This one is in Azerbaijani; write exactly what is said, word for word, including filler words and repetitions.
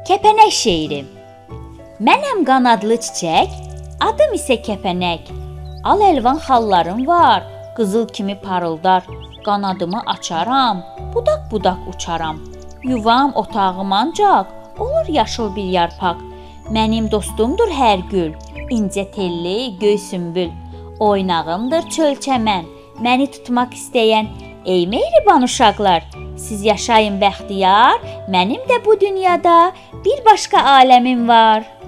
Kəpənək şeiri. Mənəm qanadlı çiçək, adım isə kəpənək. Al əlvan xallarım var, qızıl kimi parıldar. Qanadımı açaram, budaq-budaq uçaram. Yuvam, otağım ancaq olur yaşıl bir yarpaq. Mənim dostumdur hər gül, incə telli göy sümbül. Oynağımdır çöl-çəmən, məni tutmaq istəyən. Ey mehriban uşaqlar, siz yaşayın bəxtiyar, mənim də bu dünyada bir başqa aləmim var.